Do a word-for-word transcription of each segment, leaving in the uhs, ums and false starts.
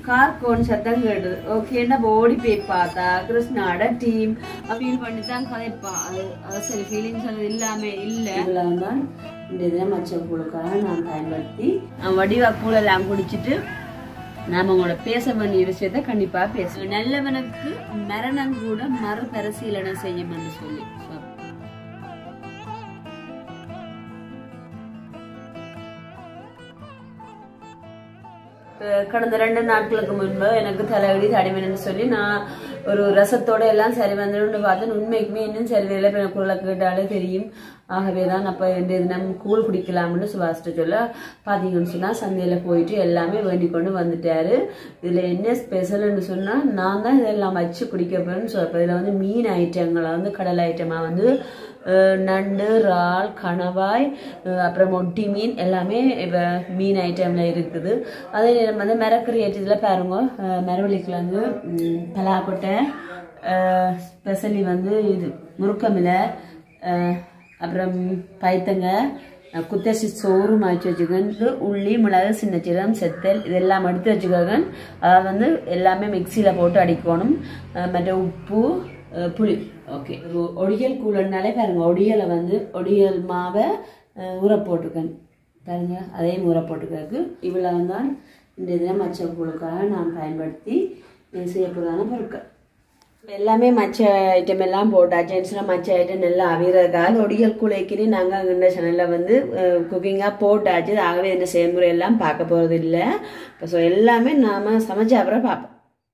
Car cone சத்தம் கேட்டது. ஓகேன்னா ஓடி போய் பார்த்தா கிருஷ்ணாட டீம் ஃபீல் பண்ணி தான் கதைப்பா. அது அது சரி ஃபீலிங்ஸ் அது இல்லாம இல்லை. இவ்வளவு தான் இந்த இதில் மச்ச கூழுக்காக நான் பயன்படுத்தி வடிவா கூழெல்லாம் குடிச்சிட்டு நாம உங்களோட பேச வேண்டிய விஷயத்த கண்டிப்பா பேசுவோம். நல்லவனுக்கு மரணம் கூட மறுபரிசீலனை செய்யும்னு சொல்லி கடந்த ரெண்டு நாட்களுக்கு முன்பு எனக்கு தலைவலி தடிமன்னு சொல்லி நான் ஒரு ரசத்தோட எல்லாம் சரி வந்துடும் பார்த்தேன். உண்மைக்குமே இன்னும் சரியில்லை. இப்போ குரலை கேட்டாலே தெரியும். ஆகவேதான் அப்போ இந்த தினம் கூழ் குடிக்கலாம்னு சுபாஷ்ட சொல்ல பார்த்தீங்கன்னு சொன்னால் சந்தையில் போயிட்டு எல்லாமே வேண்டி கொண்டு வந்துட்டாரு. இதில் என்ன ஸ்பெஷல்னு சொன்னால் நான் தான் இதெல்லாம் வச்சு குடிக்க போறேன்னு சொல்ல. இதில் வந்து மீன் ஐட்டங்களை வந்து கடல் ஐட்டமாக வந்து நண்டு, இறால், கணவாய், அப்புறம் ஒட்டி மீன் எல்லாமே இப்போ மீன் ஐட்டம்ல இருக்குது. அதே நேரம் வந்து மிரக்கறி ஐட்டத்தில் பாருங்க, மரவள்ளிக்கிழங்கு, பலாக்கொட்டை, ஸ்பெஷலி வந்து இது முருக்கமிலை, அப்புறம் பைத்தங்க, குத்தரிசி சோறு மாய்ச்சி வச்சுக்கன், உள்ளி, மிளகு, சின்ன சீரகம், செத்தல் இதெல்லாம் எடுத்து வச்சுக்கோங்க. அதாவது வந்து எல்லாமே மிக்சியில் போட்டு அடிக்கணும். மற்ற உப்பு, புளி. ஓகே, ஒடியல் கூழன்னாலே பாருங்க, ஒடியலை வந்து ஒடியல் மாவை ஊற போட்டுக்கணும் பாருங்க, அதையும் ஊற போட்டுக்கிறதுக்கு இவ்வளவு தான் இந்த இதில் மச்ச கூழுக்காக நான் பயன்படுத்தி செய்யப்படுறதான பொருட்கள். எல்லாமே மச்ச ஐட்டம் எல்லாம் போட்டாச்சு. மச்ச ஐட்டம் நல்லா அவிறதுக்காக ஒடியல் கூழைக்கு நாங்கள் அங்கே சேனலில் வந்து குக்கிங்காக போட்டாச்சு. ஆகவே இந்த செயல்முறை எல்லாம் பார்க்க போகிறது இல்லை. இப்போ ஸோ எல்லாமே நாம் சமைச்ச அப்புறம் பார்ப்போம்.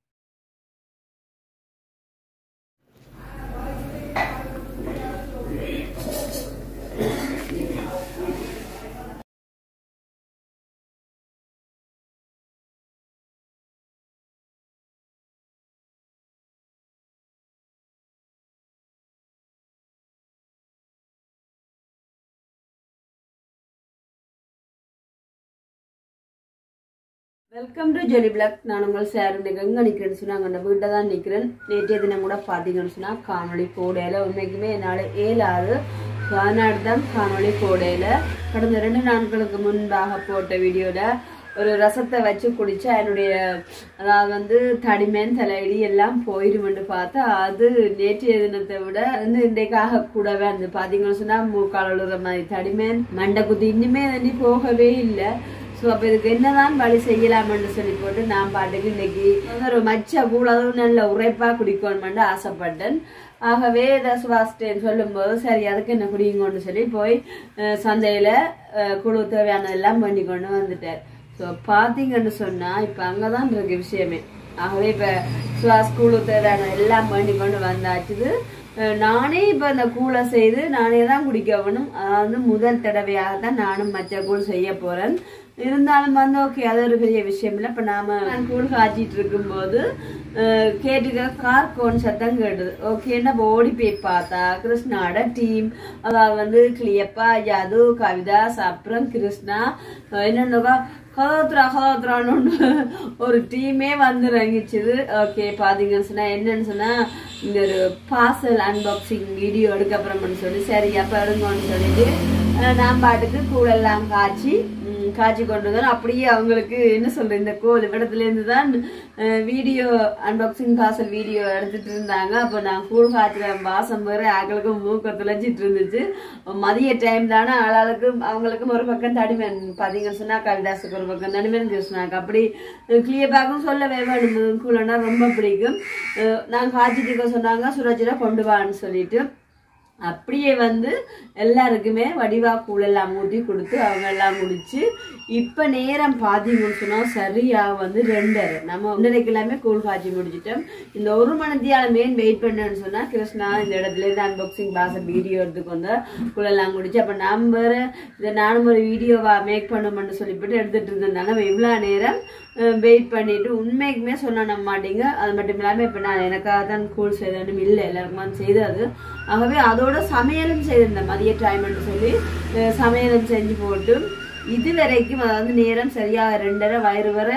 Welcome to Joli blog. நான் உங்கள் சார் எங்கே நிற்கிறேன்னு சொன்னாங்க, நம்ம வீட்டை தான் நிற்கிறேன். நேற்றைய தினம் கூட பார்த்தீங்கன்னு சொன்னால் காணொலி போடையில் உண்மைக்குமே என்னால் ஏழாவது காநாடு தான் காணொலி போடையில். கடந்த ரெண்டு நாட்களுக்கு முன்பாக போட்ட வீடியோவில் ஒரு ரசத்தை வச்சு குடிச்சா என்னுடைய அதாவது வந்து தடிமேன் தலையடி எல்லாம் போயிடுமென்று பார்த்தா அது நேற்றைய தினத்தை விட வந்து இன்றைக்காக கூடவே அந்த பார்த்தீங்கன்னு சொன்னால் மூக்காலுற மாதிரி தடிமேன் மண்டை குத்தி இன்னுமே தண்ணி போகவே இல்லை. ஸோ அப்போ இதுக்கு என்னதான் வழி செய்யலாம்னு சொல்லி போட்டு நான் பாட்டுக்கு இன்னைக்கு ஒரு மச்ச கூழதும் நல்ல உரைப்பாக குடிக்கணும்னு ஆசைப்பட்டேன். ஆகவே இதை சுவாசிட்டேன்னு சொல்லும்போது சரி அதுக்கு என்ன குடிங்கன்னு சொல்லி போய் சந்தையில் குழு தேவையானதெல்லாம் பண்ணி கொண்டு வந்துட்டார். ஸோ பார்த்தீங்கன்னு சொன்னால் இப்போ அங்கே தான் இருக்கு விஷயமே. ஆகவே இப்போ சுவாஸ் குழு தேவையான எல்லாம் பண்ணி கொண்டு வந்தாச்சுது. நானே இப்போ அந்த கூழை செய்து நானே தான் குடிக்க வேணும். அதாவது முதல் தடவையாக தான் நானும் மச்ச கூழ் செய்ய போகிறேன். இருந்தாலும் வந்து ஓகே அது ஒரு பெரிய விஷயம் இல்லை. இப்போ நாம கூழ் காய்ச்சிட்டு இருக்கும்போது கேட்டுக்க கார் கோன் சத்தம் கேட்டது. ஓகேன்னா ஓடி போய் பார்த்தா கிருஷ்ணாட டீம், அதாவது வந்து கிளியப்பா, யாது, கவிதா, அப்புறம் கிருஷ்ணா என்னென்னக்கா கதோத்ரா கதோத்ரான்னு ஒரு டீமே வந்து இறங்கிச்சுது. ஓகே பார்த்தீங்கன்னு சொன்னா என்னன்னு சொன்னா இந்த ஒரு பார்சல் அன்பாக்சிங் வீடியோ எடுக்கப்புறம்னு சொல்லி சரி அப்போ எடுங்கன்னு சொல்லிட்டு நான் பாட்டுக்கு கூழெல்லாம் காய்ச்சி காய்ச்சி கொண்டு வந்தோம். அப்படியே அவங்களுக்கு என்ன சொல்றேன் இந்த கோல் இடத்துல இருந்து தான் வீடியோ அன்பாக்சிங் பார்சல் வீடியோ எடுத்துட்டு இருந்தாங்க. அப்போ நான் கூழ் காய்ச்சிற வாசம் வேற ஆக்களுக்கு மூக்க துளைச்சிட்டு இருந்துச்சு. மதிய டைம் தானே ஆளாளுக்கு அவங்களுக்கும் ஒரு பக்கம் தடிமன் பார்த்தீங்கன்னு சொன்னா கவிதாசுக்கு ஒரு பக்கம் தடிமன் கிருஷ்ணாக்கு அப்படி கிளியப்பாக்கும் சொல்லவே வேணும். கூழன்னா ரொம்ப பிடிக்கும். நான் காய்ச்சிட்டு சொன்னாங்க சுரஜில கொண்டு வான்னு சொல்லிட்டு அப்படியே வந்து எல்லாருக்குமே வடிவா கூழெல்லாம் ஊற்றி கொடுத்து அவங்க எல்லாம் முடிச்சு இப்போ நேரம் பார்த்தீங்கன்னு சொன்னால் சரியாக வந்து ரெண்டரை நம்ம ஒன்றரைக்கு எல்லாமே கூழ் காய்ச்சி முடிச்சிட்டோம். இந்த ஒரு மணித்தியால மெயின் வெயிட் பண்ணேன்னு சொன்னால் கிருஷ்ணா இந்த இடத்துல இருந்து அன்பாக்சிங் பாசல் வீடியோ எடுத்துக்கு வந்து கூழெல்லாம் குடிச்சு அப்போ நம்ம வேறு இதை நானும் ஒரு வீடியோவா மேக் பண்ணணும்னு சொல்லிவிட்டு எடுத்துகிட்டு இருந்ததுனால நம்ம இவ்வளோ நேரம் வெயிட் பண்ணிட்டு உண்மைக்குமே சொன்ன நம்ப மாட்டீங்க. அது மட்டும் இல்லாமல் இப்போ நான் எனக்காக தான் கூழ் செய்தனும் இல்லை எல்லாருக்குமே செய்தது. ஆகவே அதோட சமையலும் செய்திருந்தேன் மதிய டைம்னு சொல்லி சமையலும் செஞ்சு போட்டு இது வரைக்கும் அதாவது நேரம் சரியாக ரெண்டரை வயிறு வர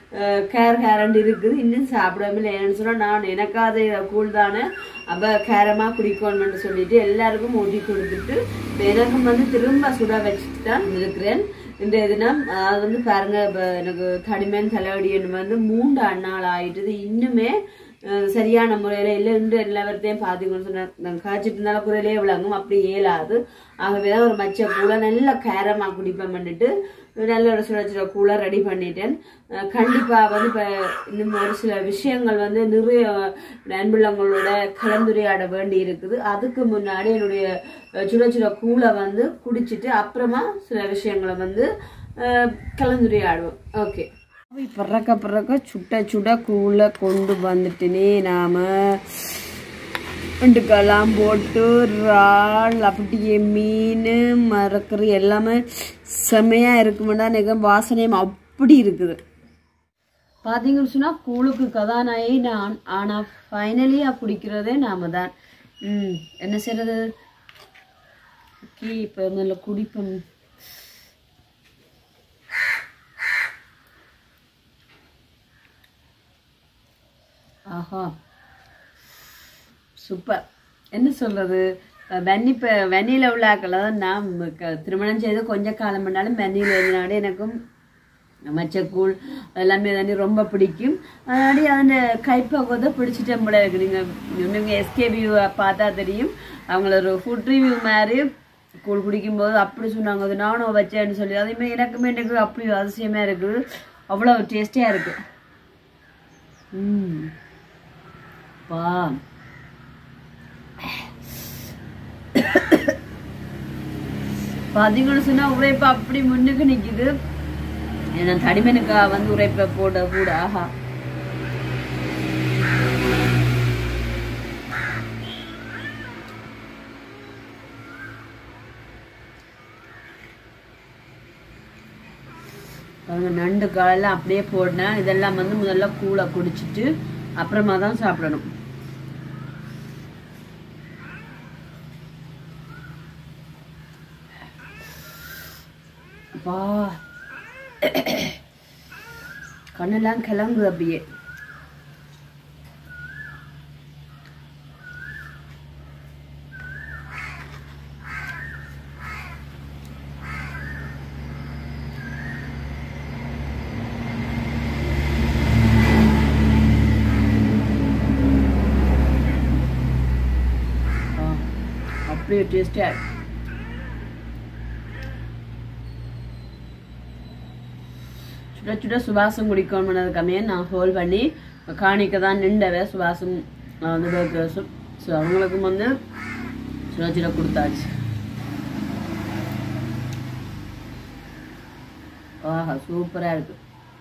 கேர் கேரண்ட் இருக்குது. இன்னும் சாப்பிடாம இல்லை. என்னன்னு சொன்னால் நான் எனக்காத கூழ் தானே அப்போ கேரமாக குடிக்கணும்னு சொல்லிட்டு எல்லாருக்கும் ஊட்டி கொடுத்துட்டு எனக்கும் வந்து திரும்ப சுட வச்சுட்டு தான் இருக்கிறேன். இன்றைய தினம் அது வந்து பாருங்க எனக்கு தடிமன் தலைவடின்னு வந்து மூன்று நாள் ஆயிட்டுது இன்னுமே சரியான முறையில இல்லை இன்று எல்லாவற்றையும் பாத்தீங்கன்னு சொன்ன காய்ச்சிட்டு இருந்தாலும் குறையிலே விளங்கும் அப்படி இயலாது ஆகவேதான் ஒரு மச்ச கூழ நல்ல கேரமா குடிப்பேன் பண்ணிட்டு நல்ல ஒரு சுட சுட கூழ ரெடி பண்ணிட்டேன் கண்டிப்பா வந்து இப்ப இன்னும் ஒரு சில விஷயங்கள் வந்து நிறைய நண்புள்ளங்களோட கலந்துரையாட வேண்டி இருக்குது அதுக்கு முன்னாடி என்னுடைய சுட சுட கூழ வந்து குடிச்சிட்டு அப்புறமா சில விஷயங்களை வந்து கலந்துரையாடுவோம் ஓகே பறக்க பறக்க சுட்ட சுட கூழ கொண்டு வந்துட்டுனே நாம வெண்டுக்கெல்லாம் போட்டு இறால் அப்படியே மீன் மரக்கறி எல்லாமே செம்மையா இருக்குமெண்டா எனக்கு வாசனையும் அப்படி இருக்குது பாத்தீங்கன்னு சொன்னா கூழுக்கு கதாநாயகி நான் ஆனா ஃபைனலியா குடிக்கிறதே நாம தான் ம் என்ன செய்யறது இப்ப நல்ல குடிப்போம் ஆஹா சூப்பர் என்ன சொல்றது வெண்ணி இப்போ வெண்ணில உள்ளாக்களை தான் நான் திருமணம் செய்து கொஞ்ச காலம் பண்ணாலும் வெண்ணில இருந்தனாலே எனக்கும் மச்சக்கூழ் எல்லாமே தண்ணி ரொம்ப பிடிக்கும் அதனாடி அந்த கைப்பக்குவத்தை பிடிச்சிட்டேன் போல இருக்கு நீங்கள் நீங்கள் எஸ்கேபி பார்த்தா தெரியும் அவங்கள ஒரு ஃபுட் ரிவ்யூ மாதிரி கூழ் குடிக்கும்போது அப்படி சொன்னாங்க அது நானும் வச்சேன்னு சொல்லி அதேமாதிரி எனக்குமே எனக்கு அப்படி அதிசயமாக இருக்குது அவ்வளோ டேஸ்டியாக இருக்குது ம் பா பாத்தீங்கன்னு சொன்னா உரைப்ப அப்படி முன்னுக்கு நிக்குது ஏன்னா தடிமனுக்கா வந்து உரைப்ப போட கூட ஆஹா நண்டு காலெல்லாம் அப்படியே போடணும் இதெல்லாம் வந்து முதல்ல கூழ குடிச்சிட்டு அப்புறமா தான் சாப்பிடணும் வா கண்ணெல்லாம் கிளம்புது அப்படியே அப்படியே டேஸ்டா சுட சுட சுவாசம் குடிக்கணும்னதுக்காமே நான் ஹோல் பண்ணி காணிக்க தான் நின்றவே சுவாசம் வந்து பர்கர்ஸும் ஸோ அவங்களுக்கும் வந்து சுட சுட கொடுத்தாச்சு ஆஹா சூப்பராக இருக்கு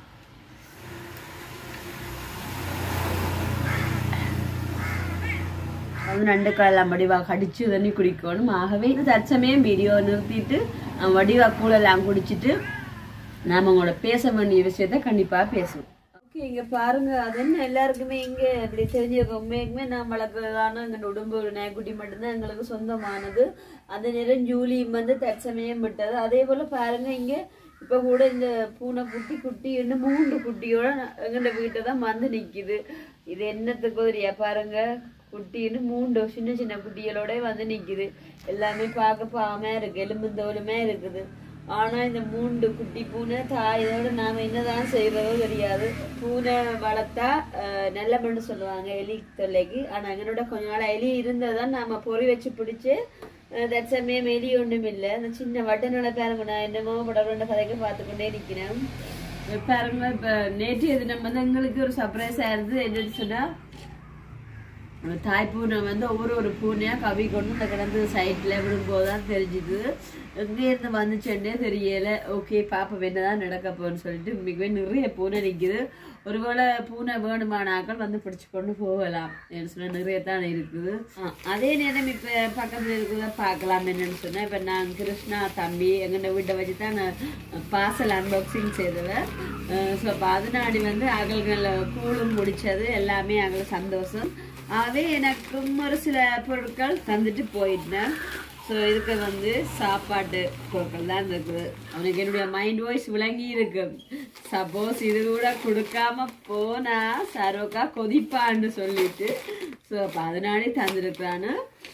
அது நண்டு காலெல்லாம் வடிவாக கடிச்சு தண்ணி குடிக்கணும் ஆகவே தற்சமயம் வீடியோ நிறுத்திட்டு வடிவா கூழெல்லாம் குடிச்சிட்டு நாம உங்களோட பேச வேண்டிய விஷயத்த கண்டிப்பா பேசுவோம் ஓகே இங்க பாருங்க அது என்ன எல்லாருக்குமே இங்க இப்படி தெரிஞ்சிருக்க உண்மைக்குமே நான் வளர்க்கறதான எங்க உடம்பு ஒரு நாய்க்குட்டி மட்டும்தான் எங்களுக்கு சொந்தமானது அந்த நேரம் ஜூலியும் வந்து தற்சமயம் விட்டது அதே போல பாருங்க இங்க இப்ப கூட இந்த பூனை குட்டி குட்டி இன்னும் மூன்று குட்டியோட எங்கள்ட வீட்டை தான் வந்து நிக்குது இது என்னத்துக்கு தெரியா பாருங்க குட்டின்னு மூன்று சின்ன சின்ன குட்டிகளோட வந்து நிக்குது எல்லாமே பார்க்க பாவமா இருக்கு எலும்புந்தோலுமே இருக்குது ஆனா இந்த மூன்று குட்டி பூனை தாயோட நாம என்னதான் செய்யறதோ தெரியாது பூனை வளர்த்தா நல்ல மண்ணு சொல்லுவாங்க எலி தொல்லைக்கு ஆனா எங்களோட கொஞ்ச நாள் எலி இருந்ததான் நாம பொறி வச்சு பிடிச்சு தற்சமயம் எலி ஒன்றும் இல்லை அந்த சின்ன வட்டனோட பாருங்க நான் என்னமோ படரோட கதைக்கு பார்த்துக்கொண்டே நிக்கிறேன் பாருங்க இப்ப நேற்றைய தினம் வந்து எங்களுக்கு ஒரு சர்ப்ரைஸ் ஆயிருது என்னன்னு சொன்னா தாய் பூனை வந்து ஒவ்வொரு ஒரு பூனையா கவி கொண்டு இந்த கிடந்து சைட்ல விடும்போதுதான் தெரிஞ்சுது எங்க இருந்து வந்துச்சேன்னே தெரியல ஓகே பாப்பா என்னதான் நடக்க போன்னு சொல்லிட்டு மிகவே நிறைய பூனை நிக்குது ஒருவேளை பூனை வேணுமானாக்கள் வந்து பிடிச்சு கொண்டு போகலாம் சொன்னா நிறைய தான் இருக்குது அதே நேரம் இப்ப பக்கத்துல இருக்கிறத பார்க்கலாம் என்னன்னு சொன்னா இப்ப நான் கிருஷ்ணா தம்பி எங்க வீட்டை வச்சுதான் நான் பார்சல் அன்பாக்சிங் செய்தவன் ஸோ அப்ப அதனாடி வந்து அகல்களை கூழும் முடிச்சது எல்லாமே அகல சந்தோஷம் ஆகவே எனக்கும் ஒரு சில பொருட்கள் தந்துட்டு போயிட்டேன் ஸோ இதுக்கு வந்து சாப்பாட்டு பொருட்கள் தான் இருக்குது அவனுக்கு என்னுடைய மைண்ட் வாய்ஸ் விளங்கி இருக்கு சப்போஸ் இது கூட கொடுக்காம போனா சரோக்கா கொதிப்பான்னு சொல்லிட்டு ஸோ அப்போ அதனாலே தந்துருக்குறான்னு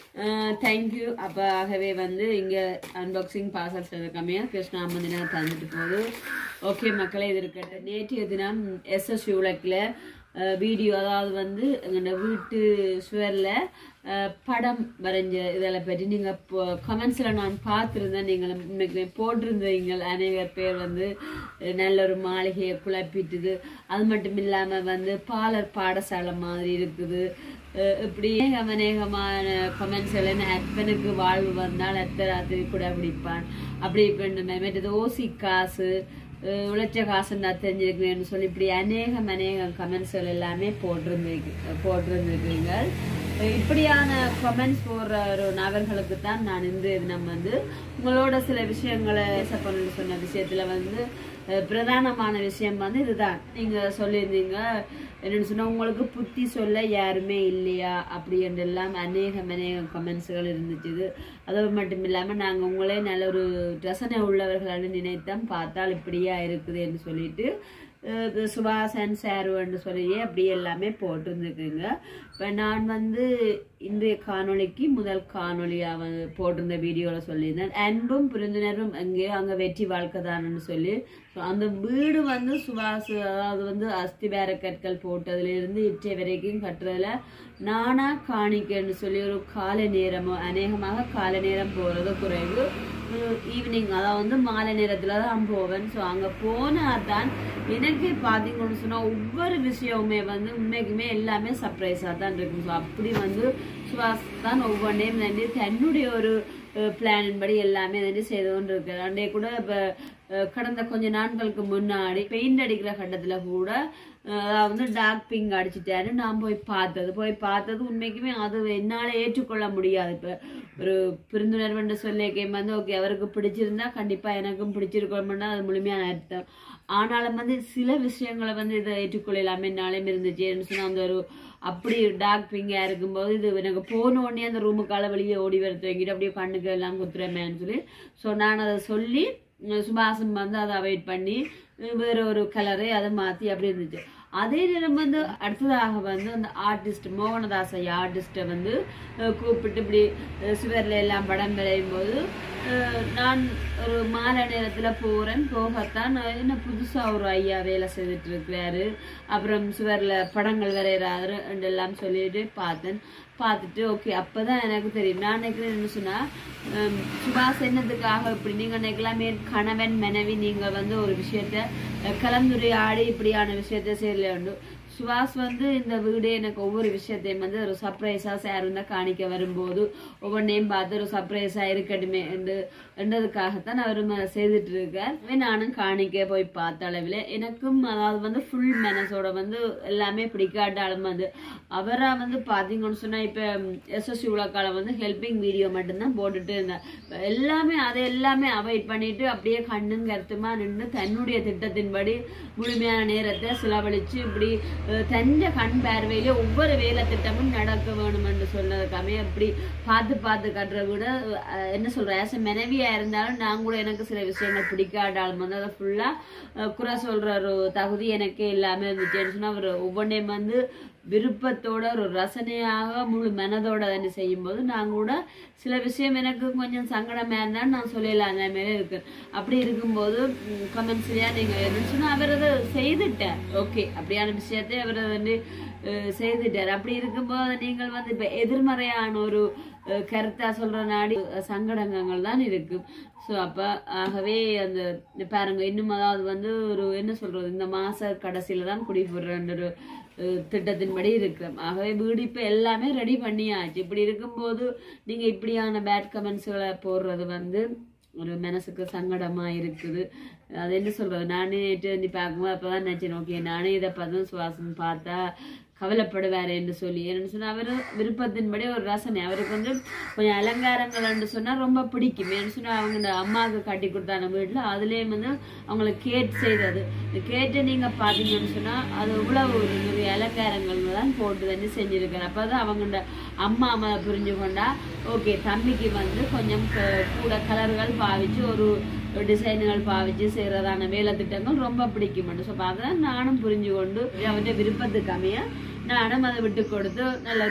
தேங்க்யூ. அப்போ ஆகவே வந்து இங்கே அன்பாக்சிங் பார்சல்ஸ் கம்மியாக கிருஷ்ணா அம்மதினா தந்துட்டு போகுது. ஓகே மக்களே, இது இருக்கட்டும். நேற்றைய தினம் எஸ்எஸ் விளக்கில் வீடியோ, அதாவது வந்து எங்களோட வீட்டு சுவரில் படம் வரைஞ்ச இதில் பற்றி நீங்கள் கமெண்ட்ஸில் நான் பார்த்துருந்தேன். நீங்கள் இன்னைக்கு போட்டிருந்தீங்க அநேக பேர் வந்து நல்ல ஒரு மாளிகையை குழப்பிட்டுது, அது மட்டும் இல்லாமல் வந்து பாலர் பாடசாலை மாதிரி இருக்குது, இப்படி அநேகமான கமெண்ட்ஸ்கள். அப்பனுக்கு வாழ்வு வந்தால் அத்தை ராத்திரி கூட பிடிப்பான் அப்படி இப்படி ஓசி காசு உழைச்ச காசுன்னா தெரிஞ்சிருக்கேன்னு சொல்லி இப்படி அநேகம் அநேகம் கமெண்ட்ஸ்கள் எல்லாமே போட்டிருந்துருக்கு போட்டிருந்துருக்கீங்க. இப்படியான கமெண்ட்ஸ் போடுற ஒரு நபர்களுக்கு தான் நான் இன்று நம்ம வந்து உங்களோட சில விஷயங்களை பண்ணு சொன்ன விஷயத்துல வந்து பிரதானமான விஷயம் வந்து இதுதான். நீங்க சொல்லியிருந்தீங்க என்னன்னு சொன்னா உங்களுக்கு புத்தி சொல்ல யாருமே இல்லையா அப்படி என்றெல்லாம் அநேகம் அநேகம் கமெண்ட்ஸ்கள் இருந்துச்சு. அதோடு மட்டும் இல்லாமல் நாங்கள் உங்களே நல்ல ஒரு ரசனை உள்ளவர்களான நினைத்தான் பார்த்தால் இப்படியா இருக்குது என்று சொல்லிட்டு சுபாசன் சாருன்னு சொல்லியே அப்படி எல்லாமே போட்டிருந்துருக்குங்க. இப்போ நான் வந்து இன்றைய காணொலிக்கு முதல் காணொலியாக வந்து போட்டிருந்த வீடியோவில் சொல்லியிருந்தேன், அன்பும் புரிந்துணர்வும் எங்கேயோ அங்கே வெற்றி வாழ்க்கை தானன்னு சொல்லி. ஸோ அந்த வீடு வந்து சுபாசு, அதாவது வந்து அஸ்திவார கற்கள் போட்டதுலேருந்து இற்றை வரைக்கும் கட்டுறதுல நானா காணிக்கன்னு சொல்லி ஒரு காலை நேரமோ அநேகமாக காலை நேரம் போகிறது குறைவு, ஈவினிங் அதாவது வந்து மாலை நேரத்தில் தான் போவேன். ஸோ அங்கே போனால் தான் எனக்கே பார்த்தீங்கன்னு சொன்னால் ஒவ்வொரு விஷயமுமே வந்து உண்மைக்குமே எல்லாமே சர்ப்ரைஸாக தான் இருக்கும். ஸோ அப்படி வந்து சுபாஷ் தான் ஒவ்வொன்றையும் வந்து தன்னுடைய ஒரு பிளானின் படி எல்லாமே வந்து செய்து கொண்டு இருக்கு. அண்டே கூட இப்போ கடந்த கொஞ்ச நாட்களுக்கு முன்னாடி பெயிண்ட் அடிக்கிற கட்டத்தில் கூட அதாவது டார்க் பிங்க் அடிச்சுட்டாரு. நான் போய் பார்த்தது போய் பார்த்தது உண்மைக்குமே அது என்னால் ஏற்றுக்கொள்ள முடியாது. இப்போ ஒரு புரிந்துணர்வுன்னு சொல்லிக்கேன் வந்து ஓகே அவருக்கு பிடிச்சிருந்தா கண்டிப்பாக எனக்கும் பிடிச்சிருக்கோம்னா அது முழுமையான அர்த்தம். ஆனாலும் வந்து சில விஷயங்களை வந்து இதை ஏற்றுக்கொள்ளலாமே என்னாலையும் இருந்துச்சுன்னு சொன்னால் அந்த ஒரு அப்படி டார்க் பிங்காக இருக்கும்போது இது எனக்கு போன உடனே அந்த ரூமுக்கால வெளியே ஓடி வரது வாங்கிட்டு அப்படியே கண்ணுக்கு எல்லாம் குத்துறமேன்னு சொல்லி ஸோ நான் அதை சொல்லி சுபாசம் வந்து அதை அவாய்ட் பண்ணி வேற ஒரு கலரை அதை மாற்றி அப்படி இருந்துச்சு. அதே நேரம் வந்து அடுத்ததாக வந்து அந்த ஆர்டிஸ்ட் மோகனதாசை ஆர்டிஸ்ட்டை வந்து கூப்பிட்டு இப்படி சுவரில் எல்லாம் படம் வரையும் போது நான் ஒரு மாலை நேரத்தில் போகிறேன். போகத்தான் என்ன புதுசாக ஒரு ஐயா வேலை செய்துட்டு இருக்கிறாரு, அப்புறம் சுவரில் படங்கள் வரைகிறாரு எல்லாம் சொல்லிட்டு பார்த்தேன். பார்த்துட்டு ஓகே அப்போதான் எனக்கு தெரியும். நான் நினைக்கிறேன் என்ன சொன்னால் சுபாஷ் என்னத்துக்காக இப்படி நீங்கள் நினைக்கலாமே கணவன் மனைவி நீங்கள் வந்து ஒரு விஷயத்த கலந்துரையாடி இப்படியான விஷயத்த செய்யல உண்டு. சுபாஷ் வந்து இந்த வீடு எனக்கு ஒவ்வொரு விஷயத்தையும் வந்து ஒரு சர்ப்ரைஸாக சேருந்தா காணிக்க வரும்போது ஒவ்வொன்றையும் பார்த்து ஒரு சர்ப்ரைஸாக இருக்கட்டுமே என்று என்றதுக்காகத்தான் அவரும் செய்துட்டு இருக்கார். நானும் காணிக்க போய் பார்த்த அளவில் எனக்கும் அதாவது வந்து ஃபுல் மனசோட வந்து எல்லாமே பிடிக்காட்டாலும் வந்து அவராக வந்து பார்த்தீங்கன்னு சொன்னால் இப்போ எஸ்எஸ்சி உலகால வந்து ஹெல்பிங் வீடியோ மட்டும்தான் போட்டுட்டு இருந்தேன். எல்லாமே அதை எல்லாமே அவாய்ட் பண்ணிட்டு அப்படியே கண்ணும் கருத்துமா நின்று தன்னுடைய திட்டத்தின்படி முழுமையான நேரத்தை செலவழிச்சு இப்படி தந்த கண் பார்வையிலே ஒவ்வொரு வேலை திட்டமும் நடக்க வேணும் என்று சொன்னதுக்காமே அப்படி பார்த்து பார்த்து கட்டுற கூட என்ன சொல்றேன் ஆஸ் எ மனைவியா இருந்தாலும் நான் கூட எனக்கு சில விஷயங்கள் பிடிக்காட்டாலும் வந்து அதை ஃபுல்லா குறை சொல்ற ஒரு தகுதி எனக்கு எல்லாமே இருந்துச்சுன்னு சொன்னா அவர் ஒவ்வொன்றையும் வந்து விருப்பத்தோட ஒரு ரசனையாக முழு மனதோட தானே செய்யும் போது நான் கூட சில விஷயம் எனக்கு கொஞ்சம் சங்கடமா இருந்தாலும் நான் சொல்லலாம் அந்த மாதிரி இருக்கு. அப்படி இருக்கும்போது கமெண்ட்ஸ்லயா நீங்க என்னன்னு சொன்னா அவர் அதை செய்துட்டார். ஓகே அப்படியான விஷயத்தை அவர் வந்து செய்துட்டார். அப்படி இருக்கும்போது நீங்கள் வந்து இப்ப எதிர்மறையான ஒரு கருத்தா சொல்ற நாடி சங்கடங்கள் தான் இருக்கும். ஸோ அப்போ ஆகவே அந்த பாருங்க இன்னும் அதாவது வந்து ஒரு என்ன சொல்றது இந்த மாச கடைசியில தான் குடி போடுற ஒரு திட்டத்தின்படி இருக்கிறோம். ஆகவே வீடு இப்போ எல்லாமே ரெடி பண்ணியாச்சு. இப்படி இருக்கும்போது நீங்க இப்படியான பேட் கமெண்ட்ஸ்களை போடுறது வந்து ஒரு மனசுக்கு சங்கடமா இருக்குது. அது என்ன சொல்றது நானே நேற்று வந்து பார்க்கும்போது அப்பதான் நினைச்சேன் ஓகே நானே இதை பார்த்தும் சுவாசம் பார்த்தா கவலைப்படுவாரு என்று சொல்லி என்னன்னு சொன்னா அவரு விருப்பத்தின்படி ஒரு ரசனை அவருக்கு வந்து கொஞ்சம் அலங்காரங்கள் சொன்னா ரொம்ப பிடிக்கும். என்ன சொன்னா அவங்க அம்மாவுக்கு கட்டி கொடுத்தாங்க வீட்டுல அதுலயும் வந்து அவங்களுக்கு கேட் செய்தது கேட்டு நீங்க பாத்தீங்கன்னு சொன்னா அது இவ்வளவு நிறைய அலங்காரங்கள் தான் போட்டு வந்து செஞ்சிருக்காரு. அப்பதான் அவங்க அம்மா அம்மா புரிஞ்சு கொண்டா ஓகே தம்பிக்கு வந்து கொஞ்சம் கூட கலர்கள் பாவிச்சு ஒரு டிசைன்கள் பாவிச்சு செய்யறதான வேலை திட்டங்கள் ரொம்ப பிடிக்கும். ஸோ அதான் நானும் புரிஞ்சு கொண்டு அவருடைய விருப்பத்துக்கு அமைய நானும் அதை விட்டு கொடுத்து நல்ல ஒரு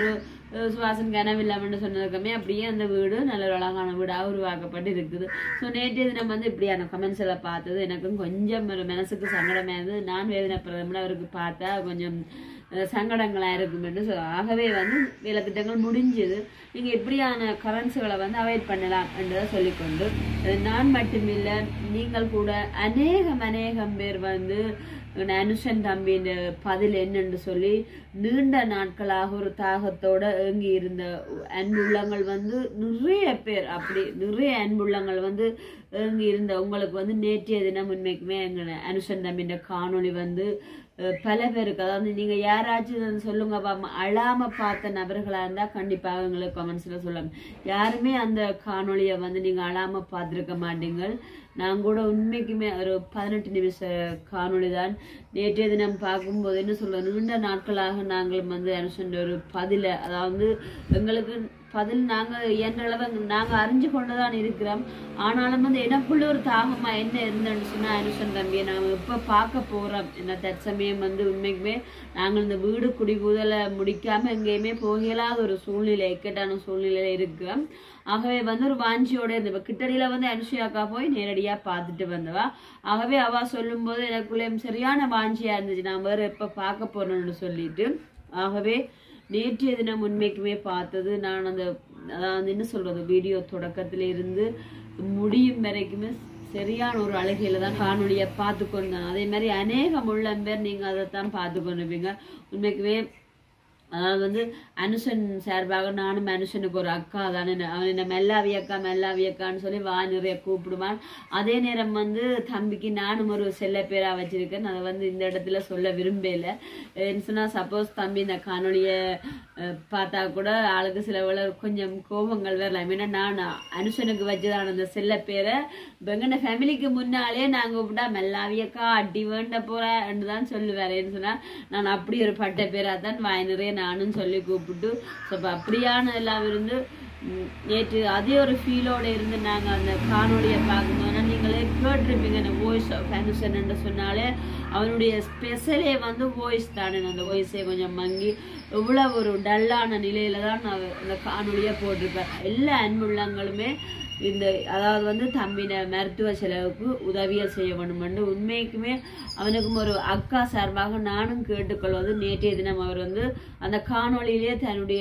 சுவாசன் கனவில்லாமன்னு சொன்னதுக்குமே அப்படியே அந்த வீடு நல்ல ஒரு அழகான வீடாக உருவாக்கப்பட்டு இருக்குது. ஸோ நேற்றைய தினம் வந்து இப்படியான கமெண்ட்ஸ் எல்லாம் பார்த்தது எனக்கும் கொஞ்சம் ஒரு மனசுக்கு சங்கடமா இருந்தது. நான் வேதனைப்படுறதுனா அவருக்கு பார்த்தா கொஞ்சம் சங்கடங்களா இருக்கும் என்று. ஆகவே வந்து வேலை திட்டங்கள் முடிஞ்சது. நீங்க எப்படியான கரன்ஸுகளை வந்து அவாய்ட் பண்ணலாம் என்றதை சொல்லிக்கொண்டு, நான் மட்டுமில்லை நீங்கள் கூட அநேகம் அநேகம் பேர் வந்து அனுஷன் தம்பியின் பதில் என்னன்னு சொல்லி நீண்ட நாட்களாக ஒரு தாகத்தோட ஏங்கி இருந்த அன்புள்ளங்கள் வந்து நிறைய பேர், அப்படி நிறைய அன்புள்ளங்கள் வந்து ஏங்கி இருந்த உங்களுக்கு வந்து நேற்றைய தினம் உண்மைக்குமே எங்க அனுஷன் தம்பியின் காணொளி வந்து பல பேருக்கு, அதாவது நீங்க யாராச்சும் சொல்லுங்க பாப்பா அழாம பார்த்த நபர்களா இருந்தா கண்டிப்பாக எங்களுக்கு கமெண்ட்ஸ்ல சொல்லுங்க. யாருமே அந்த காணொலியை வந்து நீங்க அழாம பார்த்திருக்க மாட்டீங்க. நான் கூட உண்மைக்குமே ஒரு பதினெட்டு நிமிஷ காணொளி தான். நேற்றைய தினம் பார்க்கும்போது என்ன சொல்ல, நீண்ட நாட்களாக நாங்கள் வந்து அனுஷன் ஒரு பதில, அதாவது எங்களுக்கு பதில் நாங்க இயன்றளவு நாங்க அறிஞ்சு கொண்டுதான் இருக்கிறோம். ஆனாலும் வந்து எனக்குள்ள ஒரு தாகமா என்ன இருந்தேன்னு சொன்னா, அனுஷன் தம்பியை நாங்க இப்ப பார்க்க போறோம். என்ன தற்சமயம் வந்து உண்மைக்குமே நாங்கள் இந்த வீடு குடிபுதலை முடிக்காம எங்கேயுமே போகலாத ஒரு சூழ்நிலை, இக்கட்டான சூழ்நிலையில இருக்கிறோம். ஆகவே வந்து ஒரு வாஞ்சியோட இருந்தவ கிட்டடியில வந்து அனுஷியாக்கா போய் நேரடியா பார்த்துட்டு வந்தவா. ஆகவே அவ சொல்லும் போது எனக்குள்ளே சரியான வாஞ்சியா இருந்துச்சு, நான் வேற எப்ப பார்க்க போறேன்னு சொல்லிட்டு. ஆகவே நேற்றைய தினம் உண்மைக்குமே பார்த்தது நான் அந்த, அதாவது என்ன சொல்றது, வீடியோ தொடக்கத்துல இருந்து முடியும் வரைக்குமே சரியான ஒரு அழகையில தான் காணொலியை பார்த்து கொண்டேன். அதே மாதிரி அநேகம் உள்ள பேர் நீங்க அதைத்தான் பார்த்து கொண்டிருப்பீங்க. உண்மைக்குமே அதாவது வந்து அனுஷன் சார்பாக நானும் அனுஷனுக்கு ஒரு அக்கா தானே, அவன் என்ன மெல்லாவி அக்கா மெல்லாவி அக்கான்னு சொல்லி வா நிறைய கூப்பிடுவான். அதே நேரம் வந்து தம்பிக்கு நானும் ஒரு செல்ல பேரா வச்சிருக்கேன். அதை வந்து இந்த இடத்துல சொல்ல விரும்பல. சொன்னா சப்போஸ் தம்பி இந்த காணொலியை பார்த்தா கூட ஆளுக்கு சில வேளை கொஞ்சம் கோபங்கள் வரலாம். ஏன்னா நான் அனுஷனுக்கு வச்சுதான் அந்த செல்ல பேரை எங்கன ஃபேமிலிக்கு முன்னாலே நாங்க கூப்பிட்டா மெல்லாவியக்கா அடி வேண்ட போறேன்னு தான் சொல்லுவேன். சொன்னா நான் அப்படி ஒரு பட்ட பேரா தான் வாய் நிறைய நானும் சொல்லி கூப்பிட்டு அப்படியான எல்லாம் இருந்து நேற்று அதே ஒரு ஃபீலோட இருந்து நாங்க அந்த காணொலியை பார்க்கும்போது நீங்களே கேட்டிருப்பீங்க. அந்த வாய்ஸ் ஆஃப் அனுஷன் என்று சொன்னாலே அவனுடைய ஸ்பெஷலே வந்து வாய்ஸ் தானே. அந்த வாய்ஸே கொஞ்சம் மங்கி இவ்வளவு ஒரு டல்லான நிலையில தான் நான் அந்த காணொலியை போட்டிருப்பேன். எல்லா அன்புள்ளங்களுமே இந்த, அதாவது வந்து தம்பின மருத்துவ செலவுக்கு உதவியை செய்ய வேணுமென்று உண்மைக்குமே அவனுக்கும் ஒரு அக்கா சார்பாக நானும் கேட்டுக்கொள்வது. நேற்றைய தினம் அவர் வந்து அந்த காணொலியிலே தன்னுடைய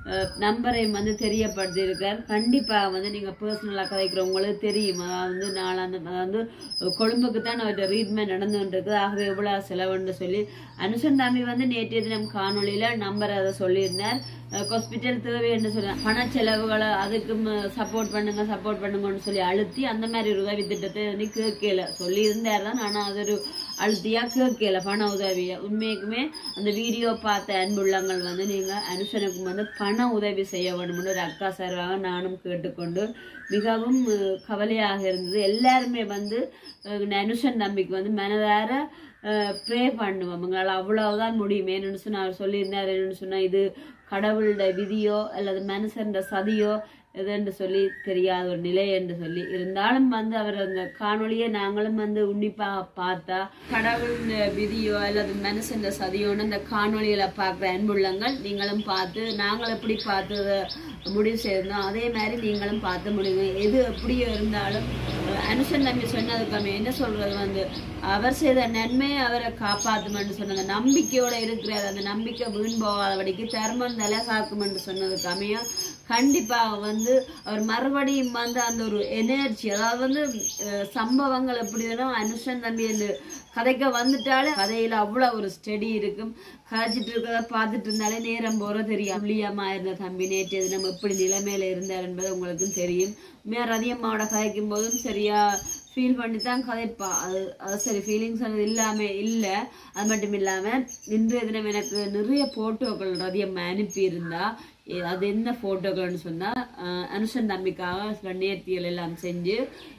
நம்பரை வந்து தெரியப்படுத்தியிருக்கார். கண்டிப்பாக வந்து நீங்க பர்சனலா கதைக்கிறவங்களுக்கு தெரியும். அதாவது வந்து நாளாந்த, அதாவது கொழும்புக்கு தான் அவர்கிட்ட ட்ரீட்மெண்ட் நடந்துட்டு இருக்குது. ஆகவே எவ்வளவு செலவுன்னு சொல்லி அனுஷன் தம்பி வந்து நேற்றைய தினம் காணொலியில நம்பர் அதை சொல்லியிருந்தார். ஹாஸ்பிட்டல் தேவை என்று சொல்ல பண செலவுகளை அதுக்கும் சப்போர்ட் பண்ணுங்க சப்போர்ட் பண்ணுங்கன்னு சொல்லி அழுத்தி அந்த மாதிரி ஒரு உதவி திட்டத்தை வந்து கேட்கல சொல்லி இருந்தார் தான். ஆனா அது ஒரு அழுத்தியா கேட்கல பண உதவிய. உண்மைக்குமே அந்த வீடியோ பார்த்த அன்புள்ளங்கள் வந்து நீங்க அனுஷனுக்கும் வந்து பண உதவி செய்ய வேணும்னு ஒரு அக்கா சார்பாக நானும் கேட்டுக்கொண்டு மிகவும் கவலையாக இருந்தது. எல்லாருமே வந்து அனுஷன் தம்பிக்கு வந்து மனதார ப்ரே பண்ணுவோம். உங்களால் அவ்வளவுதான் முடியும். என்னன்னு சொன்னா அவர் சொல்லியிருந்தார். என்னன்னு சொன்னா இது கடவுளோட விதியோ அல்லது மனுஷன் சதியோ எதுன்னு சொல்லி தெரியாத ஒரு நிலை என்று சொல்லி இருந்தாலும் வந்து அவர் அந்த காணொலியை நாங்களும் வந்து உன்னிப்பாக பார்த்தா கடவுள் விதியோ அல்லது மனுஷன் சதியோன்னு அந்த காணொலியில பார்க்குற அன்புள்ளங்கள் நீங்களும் பார்த்து நாங்கள் எப்படி பார்த்து முடிவு செய்திருந்தோம் அதே மாதிரி நீங்களும் பார்த்து முடியுங்க. எது எப்படியோ இருந்தாலும் அனுஷன் தம்பி சொன்னதுக்காம என்ன சொல்றது வந்து அவர் செய்த நன்மையை அவரை காப்பாத்துமென்று சொன்னது நம்பிக்கையோட இருக்கிறார். அந்த நம்பிக்கை வீண் போகாதபடிக்கு தர்மம் தலை காக்குமென்று சொன்னதுக்காமையும் கண்டிப்பாக வந்து அவர் மறுபடியும் வந்து அந்த ஒரு எனர்ஜி, அதாவது வந்து சம்பவங்கள் எப்படி வேணும் அனுஷன் தம்பி என்று கதைக்க வந்துட்டாலே கதையில அவ்வளவு ஒரு ஸ்டெடி இருக்கும். கதைச்சிட்டு இருக்கிறத பார்த்துட்டு இருந்தாலே நேரம் போற தெரியும். புள்ளியம்மா இருந்த தம்பி நேற்று நம்ம எப்படி நிலைமையில இருந்தார் என்பது உங்களுக்கும் தெரியும். மேற அதிகமாவோட கதைக்கும் போதும் சரியா ஃபீல் பண்ணி தான் கதைப்பா. அது அது சரி ஃபீலிங்ஸ் அது இல்லாம இல்லை. அது மட்டும் இல்லாம இன்றைய தினம் எனக்கு நிறைய போட்டோக்கள் ரதியம்மா அனுப்பி இருந்தா. அது என்ன போட்டோக்கள்னு சொன்னா அனுஷன் தம்பிக்காக சில நேர்த்திகள் எல்லாம் செஞ்சு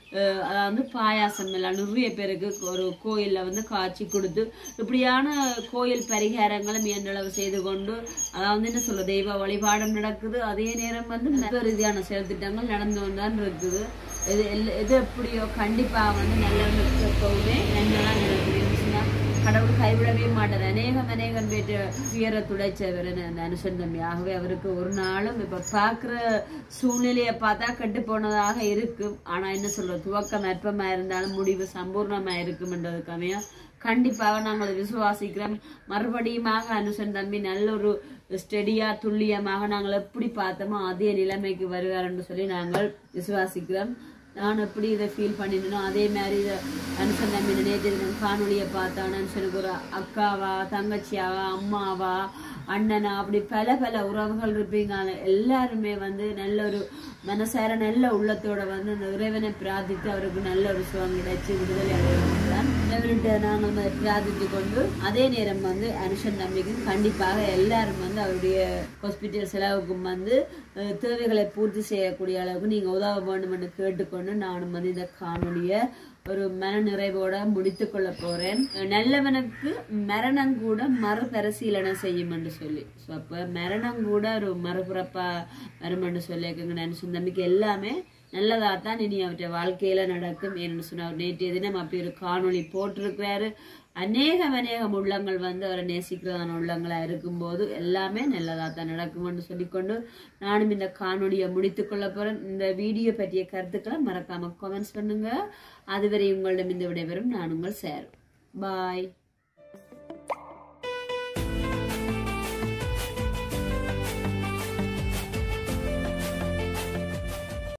அதாவது பாயாசம் எல்லாம் நிறைய பேருக்கு ஒரு கோயில்ல வந்து காய்ச்சி கொடுத்து இப்படியான கோயில் பரிகாரங்களும் இயன்றளவு செய்து கொண்டு அதாவது என்ன சொல்ற தெய்வ வழிபாடும் நடக்குது. அதே நேரம் வந்து மருத்துவ ரீதியான செயல் திட்டங்கள் நடந்து கொண்டுதான் இருக்குது. இது எது எப்படியோ கண்டிப்பா வந்து நல்ல எப்பவுமே நன்மைதான் நடக்குது. கடவுள் கைவிடவே மாட்டார். அநேகம் அநேகம் பேட்டு உயர துடைச்சவர் அனுசன் தம்பி. ஆகவே அவருக்கு ஒரு நாளும் இப்ப பாக்குற சூழ்நிலையை பார்த்தா கெட்டு போனதாக இருக்கும். ஆனா என்ன சொல்றது, துவக்கம் அற்பமா இருந்தாலும் முடிவு சம்பூர்ணமா இருக்கும்ன்றதுக்காமையா கண்டிப்பாக நாங்கள் விசுவாசிக்கிறோம். மறுபடியுமாக அனுசன் தம்பி நல்ல ஒரு ஸ்டெடியா துல்லியமாக நாங்கள் எப்படி பார்த்தோமோ அதே நிலைமைக்கு வருவார் என்று சொல்லி நாங்கள் விசுவாசிக்கிறோம். நான் எப்படி இதை ஃபீல் பண்ணினோ அதே மாதிரி இதை அனுசன் தம்பி நேற்று காணொலியை பார்த்தான். அனுசனுக்கு ஒரு அக்காவா, தங்கச்சியாவா, அம்மாவா, அண்ணனா, அப்படி பல பல உறவுகள் இருப்பீங்க. எல்லாருமே வந்து நல்ல ஒரு மனசார நல்ல உள்ளத்தோட வந்து அந்த இறைவனை பிரார்த்தித்து அவருக்கு நல்ல ஒரு சுகம் கிடைச்சி விடுதலை அடைவதுதான் நாங்கள் பிரார்த்தித்து கொண்டு அதே நேரம் வந்து அனுசன் தம்பிக்கும் கண்டிப்பாக எல்லாரும் வந்து அவருடைய ஹாஸ்பிட்டல் செலவுக்கும் வந்து தேவைகளை பூர்த்தி செய்யக்கூடிய அளவுக்கு நீங்க உதவ வேண்டும் என்று கேட்டுக்கொண்டு நானும் வந்து இந்த காணொலியை ஒரு மன நிறைவோட முடித்து கொள்ள போறேன். நல்லவனுக்கு மரணம் கூட மறுபரிசீலனை செய்யும் என்று சொல்லி, ஸோ அப்ப மரணம் கூட ஒரு மறுபிறப்பா வரும் என்று சொல்லி நினைச்சு தம்பிக்கு எல்லாமே நல்லதாத்தான் இனி அவற்றை வாழ்க்கையில நடக்கும். ஏன்னு சொன்னா அவர் நேற்றைய தினம் அப்படி ஒரு காணொலி போட்டிருக்கிறாரு. அநேகம் அநேகம் உள்ளங்கள் வந்து அவரை நேசிக்கிறதான உள்ளங்களா இருக்கும்போது எல்லாமே நல்லதாத்தான் நடக்கும்னு சொல்லிக்கொண்டு நானும் இந்த காணொலியை முடித்துக் கொள்ள போறேன். இந்த வீடியோ பற்றிய கருத்துக்களை மறக்காம கமெண்ட்ஸ் பண்ணுங்க. அதுவரை உங்களிடம் இந்த விடைபெறும் நான் உங்கள் சேர். பாய்.